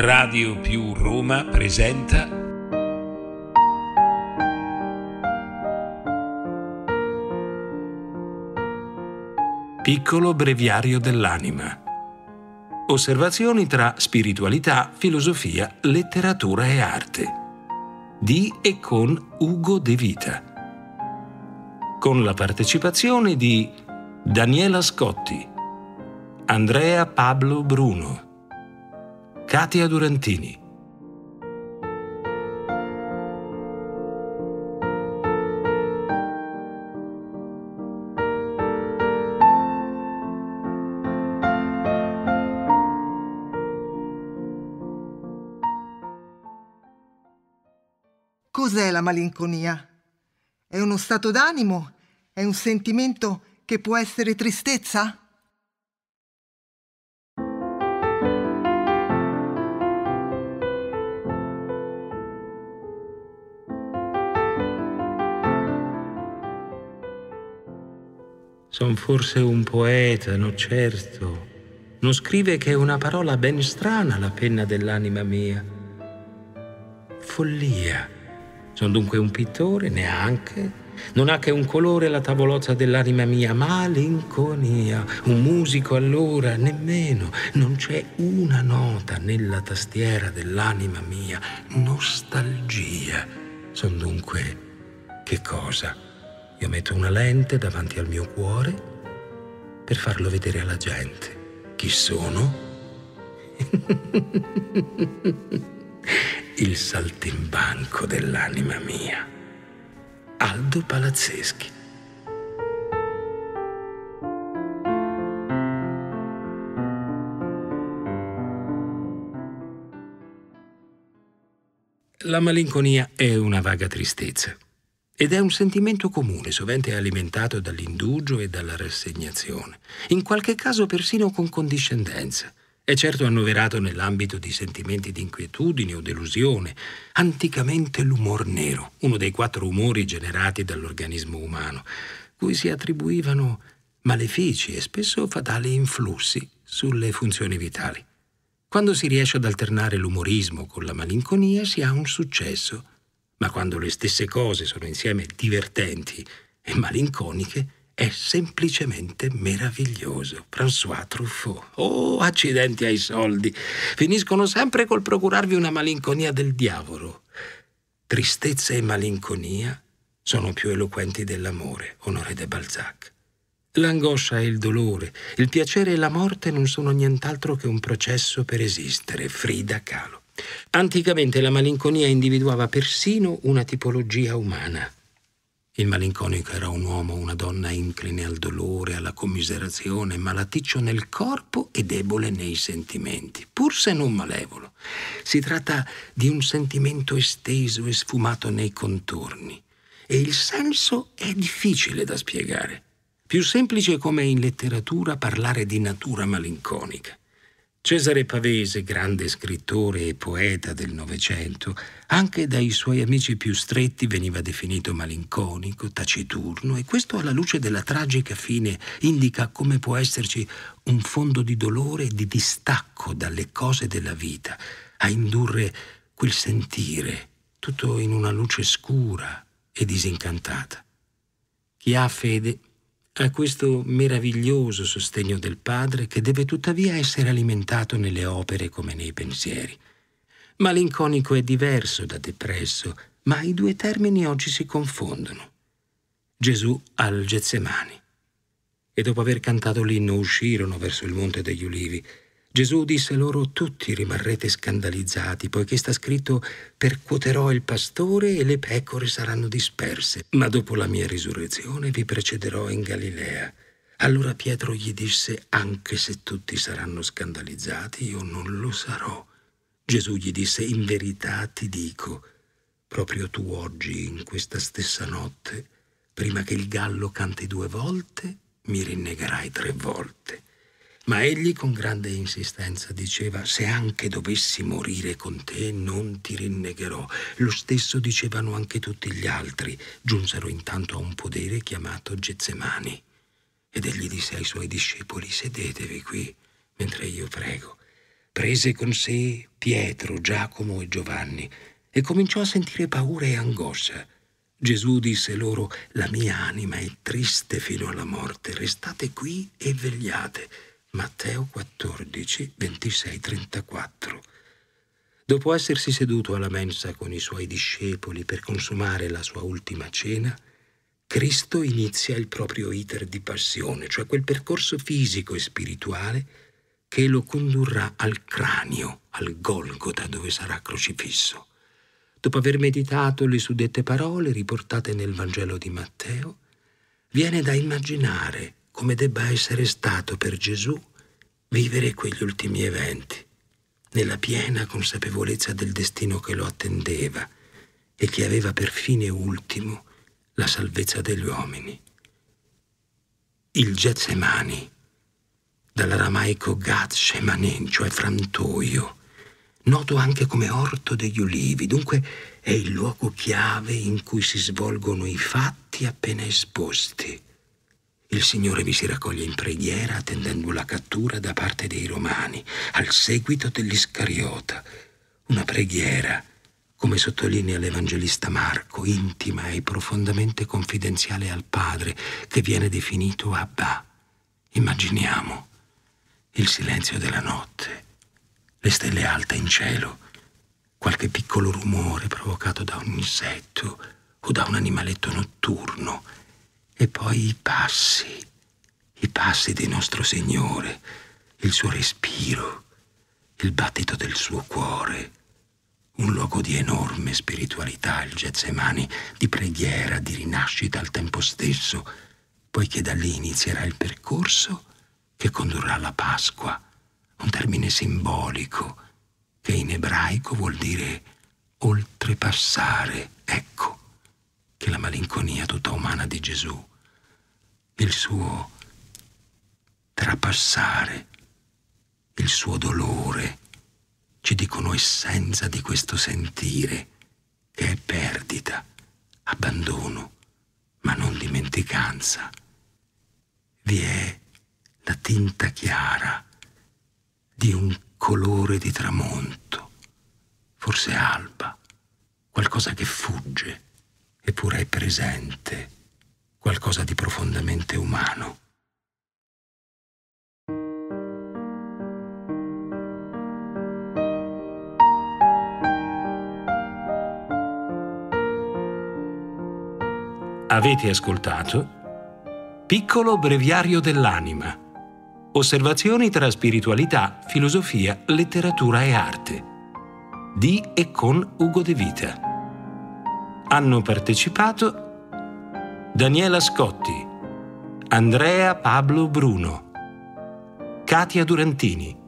Radio Più Roma presenta Piccolo breviario dell'anima. Osservazioni tra spiritualità, filosofia, letteratura e arte. Di e con Ugo De Vita. Con la partecipazione di Daniela Scotti, Andrea Pablo Bruno, Katia Durantini. Cos'è la malinconia? È uno stato d'animo? È un sentimento che può essere tristezza? Son forse un poeta, no certo. Non scrive che è una parola ben strana la penna dell'anima mia. Follia. Son dunque un pittore? Neanche. Non ha che un colore la tavolozza dell'anima mia. Malinconia. Un musico allora? Nemmeno. Non c'è una nota nella tastiera dell'anima mia. Nostalgia. Son dunque che cosa? Io metto una lente davanti al mio cuore per farlo vedere alla gente. Chi sono? Il saltimbanco dell'anima mia. Aldo Palazzeschi. La malinconia è una vaga tristezza. Ed è un sentimento comune, sovente alimentato dall'indugio e dalla rassegnazione, in qualche caso persino con condiscendenza. È certo annoverato nell'ambito di sentimenti di inquietudine o delusione, anticamente l'umor nero, uno dei 4 umori generati dall'organismo umano, cui si attribuivano malefici e spesso fatali influssi sulle funzioni vitali. Quando si riesce ad alternare l'umorismo con la malinconia si ha un successo. Ma quando le stesse cose sono insieme divertenti e malinconiche, è semplicemente meraviglioso. François Truffaut. Oh, accidenti ai soldi! Finiscono sempre col procurarvi una malinconia del diavolo. Tristezza e malinconia sono più eloquenti dell'amore, Honoré de Balzac. L'angoscia e il dolore, il piacere e la morte non sono nient'altro che un processo per esistere, Frida Kahlo. Anticamente la malinconia individuava persino una tipologia umana. Il malinconico era un uomo o una donna incline al dolore, alla commiserazione, malaticcio nel corpo e debole nei sentimenti, pur se non malevolo. Si tratta di un sentimento esteso e sfumato nei contorni, e il senso è difficile da spiegare. Più semplice come in letteratura parlare di natura malinconica. Cesare Pavese, grande scrittore e poeta del Novecento, anche dai suoi amici più stretti veniva definito malinconico, taciturno, e questo alla luce della tragica fine indica come può esserci un fondo di dolore e di distacco dalle cose della vita, a indurre quel sentire, tutto in una luce scura e disincantata. Chi ha fede a questo meraviglioso sostegno del padre che deve tuttavia essere alimentato nelle opere come nei pensieri. Malinconico è diverso da depresso, ma i 2 termini oggi si confondono. Gesù al Getsemani. E dopo aver cantato l'inno uscirono verso il Monte degli Ulivi. Gesù disse loro: tutti rimarrete scandalizzati, poiché sta scritto: percuoterò il pastore e le pecore saranno disperse, ma dopo la mia risurrezione vi precederò in Galilea. Allora Pietro gli disse: anche se tutti saranno scandalizzati, io non lo sarò. Gesù gli disse: in verità ti dico, proprio tu oggi, in questa stessa notte, prima che il gallo canti 2 volte, mi rinnegherai 3 volte. Ma egli con grande insistenza diceva: se anche dovessi morire con te non ti rinnegherò. Lo stesso dicevano anche tutti gli altri. Giunsero intanto a un podere chiamato Getsemani. Ed egli disse ai suoi discepoli: sedetevi qui mentre io prego. Prese con sé Pietro, Giacomo e Giovanni e cominciò a sentire paura e angoscia. Gesù disse loro: «La mia anima è triste fino alla morte, restate qui e vegliate». Matteo 14, 26, 34. Dopo essersi seduto alla mensa con i suoi discepoli per consumare la sua ultima cena, Cristo inizia il proprio iter di passione, cioè quel percorso fisico e spirituale che lo condurrà al cranio, al Golgota, dove sarà crocifisso. Dopo aver meditato le suddette parole riportate nel Vangelo di Matteo, viene da immaginare come debba essere stato per Gesù vivere quegli ultimi eventi, nella piena consapevolezza del destino che lo attendeva e che aveva per fine ultimo la salvezza degli uomini. Il Getsemani, dall'aramaico Gad Shemanin, cioè frantoio, noto anche come orto degli ulivi, dunque è il luogo chiave in cui si svolgono i fatti appena esposti. Il Signore vi si raccoglie in preghiera attendendo la cattura da parte dei Romani, al seguito dell'Iscariota. Una preghiera, come sottolinea l'Evangelista Marco, intima e profondamente confidenziale al Padre, che viene definito Abba. Immaginiamo il silenzio della notte, le stelle alte in cielo, qualche piccolo rumore provocato da un insetto o da un animaletto notturno, e poi i passi di nostro Signore, il suo respiro, il battito del suo cuore. Un luogo di enorme spiritualità, il Getsemani, di preghiera, di rinascita al tempo stesso, poiché da lì inizierà il percorso che condurrà alla Pasqua, un termine simbolico che in ebraico vuol dire oltrepassare. Ecco che la malinconia tutta umana di Gesù, il suo trapassare, il suo dolore, ci dicono essenza di questo sentire che è perdita, abbandono, ma non dimenticanza. Vi è la tinta chiara di un colore di tramonto, forse alba, qualcosa che fugge, eppure è presente, qualcosa di profondamente umano. Avete ascoltato Piccolo breviario dell'anima. Osservazioni tra spiritualità, filosofia, letteratura e arte. Di e con Ugo De Vita. Hanno partecipato Daniela Scotti, Andrea Pablo Bruno, Katia Durantini,